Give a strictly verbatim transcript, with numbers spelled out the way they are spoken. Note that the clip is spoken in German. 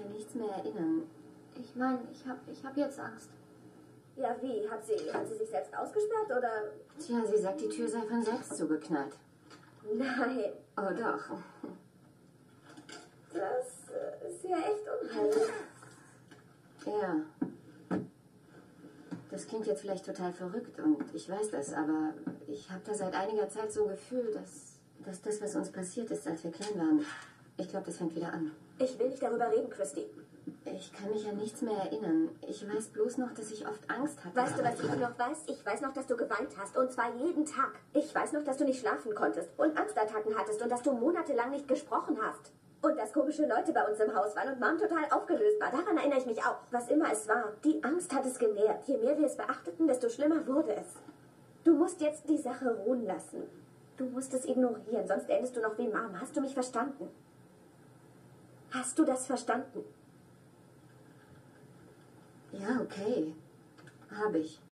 an nichts mehr erinnern. Ich meine, ich habe ich hab jetzt Angst. Ja, wie? Hat sie, hat sie sich selbst ausgesperrt, oder? Tja, sie sagt, die Tür sei von selbst zugeknallt. Nein. Oh, doch. Das äh, ist ja echt unheimlich. Ja. Das klingt jetzt vielleicht total verrückt und ich weiß das, aber ich habe da seit einiger Zeit so ein Gefühl, dass, dass das, was uns passiert ist, als wir klein waren, ich glaube, das fängt wieder an. Ich will nicht darüber reden, Christy. Ich kann mich an nichts mehr erinnern. Ich weiß bloß noch, dass ich oft Angst hatte. Weißt du, was ich noch weiß? Ich weiß noch, dass du geweint hast. Und zwar jeden Tag. Ich weiß noch, dass du nicht schlafen konntest und Angstattacken hattest und dass du monatelang nicht gesprochen hast. Und dass komische Leute bei uns im Haus waren und Mom total aufgelöst war. Daran erinnere ich mich auch. Was immer es war. Die Angst hat es genährt. Je mehr wir es beachteten, desto schlimmer wurde es. Du musst jetzt die Sache ruhen lassen. Du musst es ignorieren, sonst endest du noch wie Mom. Hast du mich verstanden? Hast du das verstanden? Ja, okay. Habe ich.